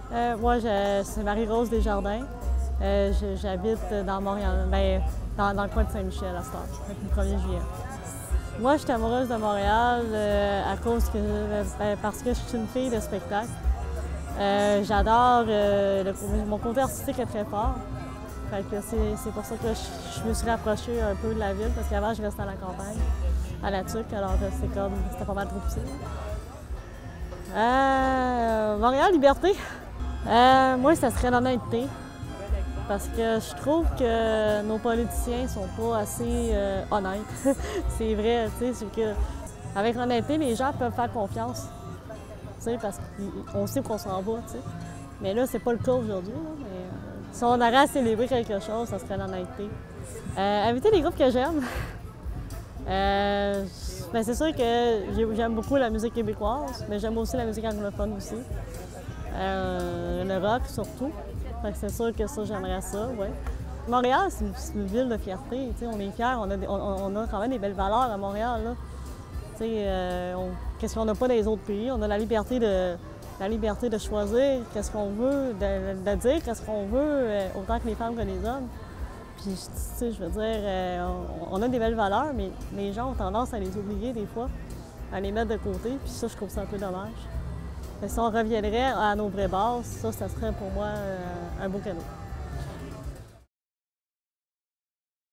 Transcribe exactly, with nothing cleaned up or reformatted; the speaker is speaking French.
Euh, moi, je- c'est Marie-Rose Desjardins. Euh, je- J'habite dans Montréal, ben, dans, dans le coin de Saint-Michel à ce temps, depuis le premier juillet. Moi, je suis amoureuse de Montréal euh, à cause que, ben, parce que je suis une fille de spectacle. Euh, J'adore, euh, le- mon côté artistique est très fort. Fait que c'est c'est pour ça que je, je me suis rapprochée un peu de la ville, parce qu'avant, je restais à la campagne, à La Tuque, alors euh, c'est comme, c'était pas mal trop difficile. Euh, Montréal, liberté. Euh, moi, ça serait l'honnêteté. Parce que je trouve que nos politiciens sont pas assez euh, honnêtes. C'est vrai, tu sais, c'est que avec l'honnêteté, les gens peuvent faire confiance. Tu sais, parce qu'on sait qu'on s'en va, tu sais. Mais là, c'est pas le cas aujourd'hui. là, mais, euh, si on aurait à célébrer quelque chose, ça serait l'honnêteté. Euh, inviter les groupes que j'aime. Euh, ben, c'est sûr que j'ai- j'aime beaucoup la musique québécoise, mais j'aime aussi la musique anglophone aussi. Euh, le rock surtout. Fait que c'est sûr que ça, j'aimerais ça, ouais. Montréal, c'est une, c'est une ville de fierté. tu sais, On est fiers, on a, des- on, on a quand même des belles valeurs à Montréal. là. Tu sais, euh, on- Qu'est-ce qu'on n'a pas dans les autres pays? On a la liberté de, la liberté de choisir qu'est-ce qu'on veut, de, de dire qu'est-ce qu'on veut, euh, autant que les femmes que les hommes. Puis, tu sais, je veux dire, euh, on, on a des belles valeurs, mais les gens ont tendance à les oublier des fois, à les mettre de côté. Puis ça, je trouve ça un peu dommage. Mais si on reviendrait à nos vraies bases, ça, ça serait pour moi euh, un beau cadeau.